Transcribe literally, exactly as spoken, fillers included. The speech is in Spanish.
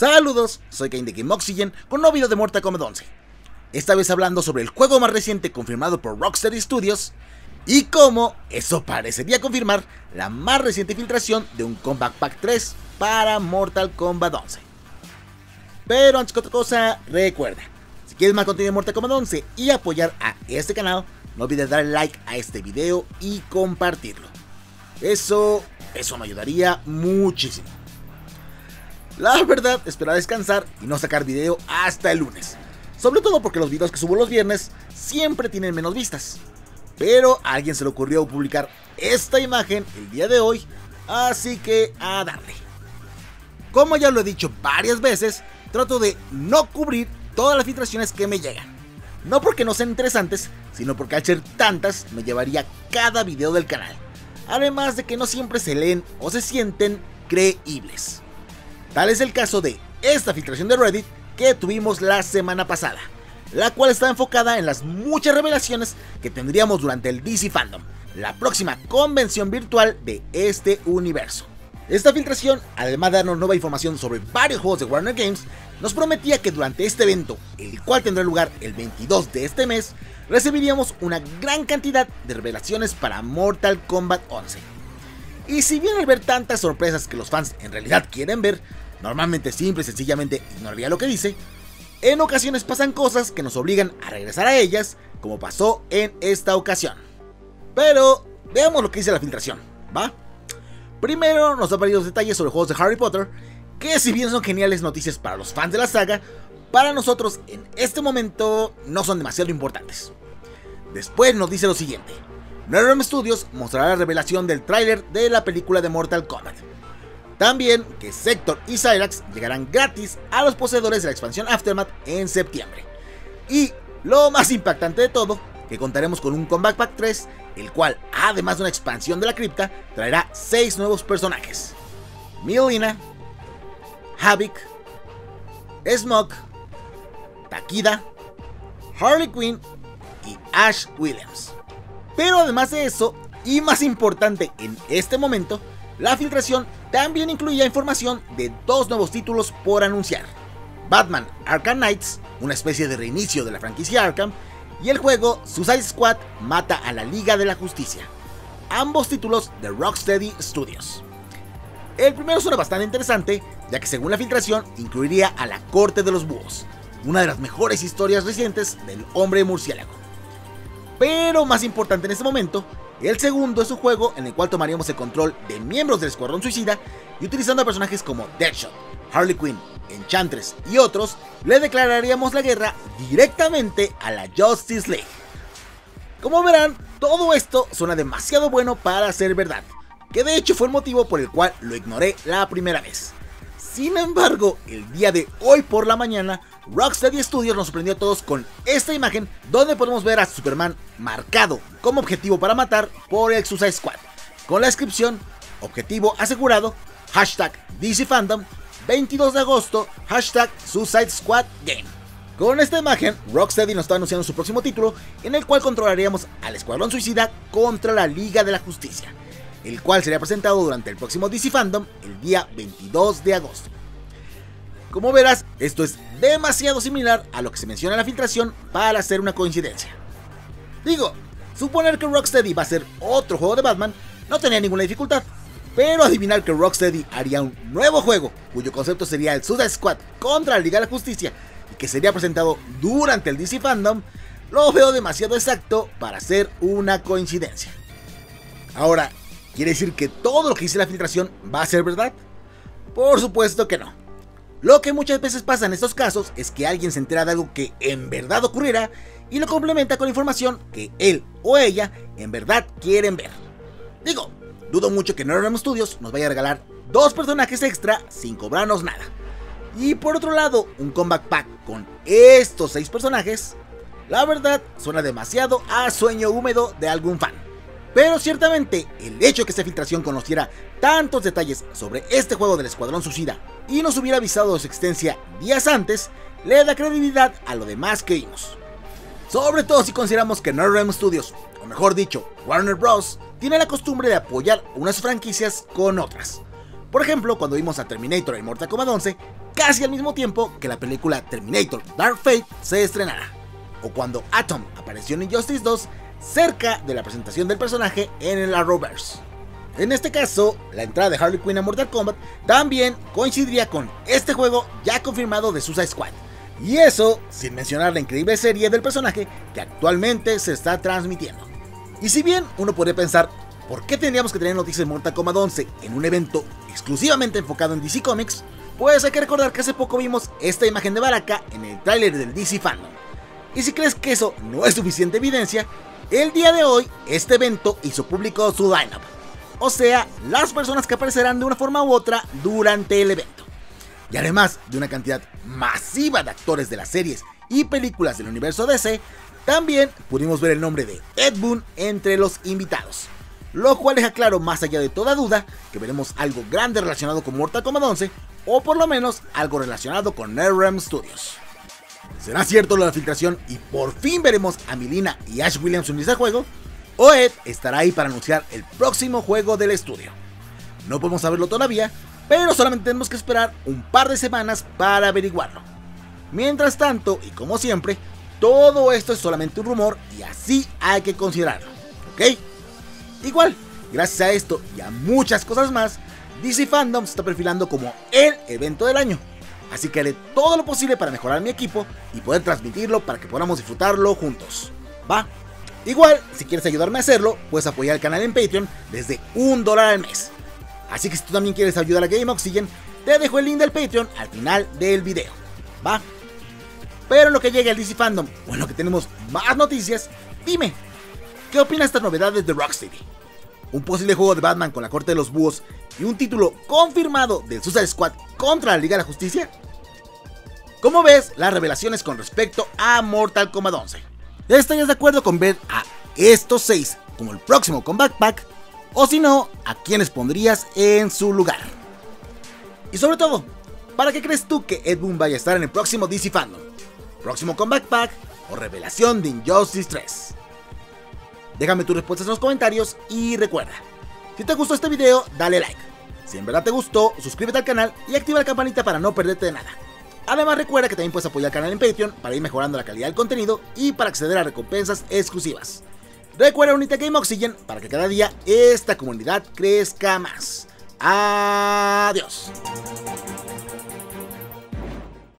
Saludos, soy Cain de Game Oxygen con un nuevo video de Mortal Kombat once. Esta vez hablando sobre el juego más reciente confirmado por Rocksteady Studios y cómo eso parecería confirmar la más reciente filtración de un Combat Pack tres para Mortal Kombat once. Pero antes que otra cosa, recuerda, si quieres más contenido de Mortal Kombat once y apoyar a este canal, no olvides darle like a este video y compartirlo. Eso, eso me ayudaría muchísimo. La verdad, esperaba descansar y no sacar video hasta el lunes. Sobre todo porque los videos que subo los viernes siempre tienen menos vistas. Pero a alguien se le ocurrió publicar esta imagen el día de hoy, así que a darle. Como ya lo he dicho varias veces, trato de no cubrir todas las filtraciones que me llegan. No porque no sean interesantes, sino porque al ser tantas me llevaría cada video del canal. Además de que no siempre se leen o se sienten creíbles. Tal es el caso de esta filtración de Reddit que tuvimos la semana pasada, la cual está enfocada en las muchas revelaciones que tendríamos durante el D C Fandom, la próxima convención virtual de este universo. Esta filtración, además de darnos nueva información sobre varios juegos de Warner Games, nos prometía que durante este evento, el cual tendrá lugar el veintidós de este mes, recibiríamos una gran cantidad de revelaciones para Mortal Kombat once. Y si bien al ver tantas sorpresas que los fans en realidad quieren ver, normalmente simple y sencillamente ignoraría lo que dice, en ocasiones pasan cosas que nos obligan a regresar a ellas, como pasó en esta ocasión. Pero veamos lo que dice la filtración, ¿va? Primero nos da varios detalles sobre juegos de Harry Potter, que si bien son geniales noticias para los fans de la saga, para nosotros en este momento no son demasiado importantes. Después nos dice lo siguiente: NetherRealm Studios mostrará la revelación del tráiler de la película de Mortal Kombat. También que Sector y Cyrax llegarán gratis a los poseedores de la expansión Aftermath en septiembre. Y lo más impactante de todo, que contaremos con un Combat Pack tres, el cual, además de una expansión de la cripta, traerá seis nuevos personajes: Mileena, Havik, Smoke, Takida, Harley Quinn y Ash Williams. Pero además de eso, y más importante en este momento, la filtración también incluía información de dos nuevos títulos por anunciar: Batman Arkham Knights, una especie de reinicio de la franquicia Arkham, y el juego Suicide Squad Mata a la Liga de la Justicia, ambos títulos de Rocksteady Studios. El primero suena bastante interesante, ya que según la filtración incluiría a la Corte de los Búhos, una de las mejores historias recientes del Hombre Murciélago. Pero más importante en este momento, el segundo es un juego en el cual tomaríamos el control de miembros del Escuadrón Suicida y utilizando a personajes como Deadshot, Harley Quinn, Enchantress y otros, le declararíamos la guerra directamente a la Justice League. Como verán, todo esto suena demasiado bueno para ser verdad, que de hecho fue el motivo por el cual lo ignoré la primera vez. Sin embargo, el día de hoy por la mañana, Rocksteady Studios nos sorprendió a todos con esta imagen donde podemos ver a Superman marcado como objetivo para matar por el Suicide Squad, con la descripción: objetivo asegurado, hashtag D C Fandom, veintidós de agosto, hashtag Suicide Squad Game. Con esta imagen, Rocksteady nos está anunciando su próximo título, en el cual controlaríamos al Escuadrón Suicida contra la Liga de la Justicia, el cual sería presentado durante el próximo D C Fandom el día veintidós de agosto. Como verás, esto es demasiado similar a lo que se menciona en la filtración para ser una coincidencia. Digo, suponer que Rocksteady va a hacer otro juego de Batman no tenía ninguna dificultad, pero adivinar que Rocksteady haría un nuevo juego cuyo concepto sería el Suicide Squad contra la Liga de la Justicia y que sería presentado durante el D C Fandom, lo veo demasiado exacto para ser una coincidencia. Ahora, ¿quiere decir que todo lo que dice la filtración va a ser verdad? Por supuesto que no. Lo que muchas veces pasa en estos casos es que alguien se entera de algo que en verdad ocurrirá y lo complementa con información que él o ella en verdad quieren ver. Digo, dudo mucho que NetherRealm Studios nos vaya a regalar dos personajes extra sin cobrarnos nada. Y por otro lado, un Combat Pack con estos seis personajes, la verdad suena demasiado a sueño húmedo de algún fan. Pero ciertamente, el hecho de que esta filtración conociera tantos detalles sobre este juego del Escuadrón Suicida y nos hubiera avisado de su existencia días antes, le da credibilidad a lo demás que vimos. Sobre todo si consideramos que NetherRealm Studios, o mejor dicho, Warner Bros., tiene la costumbre de apoyar unas franquicias con otras. Por ejemplo, cuando vimos a Terminator en Mortal Kombat once, casi al mismo tiempo que la película Terminator Dark Fate se estrenara. O cuando Atom apareció en Injustice dos, cerca de la presentación del personaje en el Arrowverse. En este caso, la entrada de Harley Quinn a Mortal Kombat también coincidiría con este juego ya confirmado de Suicide Squad. Y eso sin mencionar la increíble serie del personaje que actualmente se está transmitiendo. Y si bien uno podría pensar, ¿por qué tendríamos que tener noticias de Mortal Kombat once en un evento exclusivamente enfocado en D C Comics? Pues hay que recordar que hace poco vimos esta imagen de Baraka en el tráiler del D C Fandom. Y si crees que eso no es suficiente evidencia, el día de hoy este evento hizo público su lineup, o sea, las personas que aparecerán de una forma u otra durante el evento. Y además de una cantidad masiva de actores de las series y películas del universo D C, también pudimos ver el nombre de Ed Boon entre los invitados, lo cual deja claro más allá de toda duda que veremos algo grande relacionado con Mortal Kombat once, o por lo menos algo relacionado con NetherRealm Studios. ¿Será cierto lo de la filtración y por fin veremos a Mileena y Ash Williams unirse al juego? ¿O Ed estará ahí para anunciar el próximo juego del estudio? No podemos saberlo todavía, pero solamente tenemos que esperar un par de semanas para averiguarlo. Mientras tanto, y como siempre, todo esto es solamente un rumor y así hay que considerarlo, ¿ok? Igual, gracias a esto y a muchas cosas más, D C Fandom se está perfilando como el evento del año. Así que haré todo lo posible para mejorar mi equipo y poder transmitirlo para que podamos disfrutarlo juntos, ¿va? Igual, si quieres ayudarme a hacerlo, puedes apoyar el canal en Patreon desde un dólar al mes. Así que si tú también quieres ayudar a Game Oxygen, te dejo el link del Patreon al final del video, ¿va? Pero en lo que llegue al D C Fandom, o en lo que tenemos más noticias, dime, ¿qué opinas de estas novedades de Rocksteady? ¿Un posible juego de Batman con la corte de los búhos y un título confirmado del Suicide Squad contra la Liga de la Justicia? ¿Cómo ves las revelaciones con respecto a Mortal Kombat once? ¿Estarías de acuerdo con ver a estos seis como el próximo Combat Pack? O si no, ¿a quiénes pondrías en su lugar? Y sobre todo, ¿para qué crees tú que Ed Boon vaya a estar en el próximo D C Fandom? ¿Próximo Combat Pack o revelación de Injustice tres? Déjame tus respuestas en los comentarios y recuerda, si te gustó este video, dale like. Si en verdad te gustó, suscríbete al canal y activa la campanita para no perderte de nada. Además recuerda que también puedes apoyar al canal en Patreon para ir mejorando la calidad del contenido y para acceder a recompensas exclusivas. Recuerda unirte a Game Oxygen para que cada día esta comunidad crezca más. Adiós.